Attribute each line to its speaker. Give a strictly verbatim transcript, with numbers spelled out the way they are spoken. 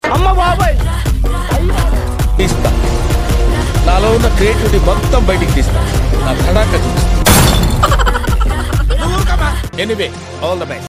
Speaker 1: అమ్మ బాబాయ్
Speaker 2: తీస్తా, నాలో ఉన్న క్రియేటివిటీ మొత్తం బయటికి తీస్తా, నా తడాక చూపిస్తా. Anyway all the best.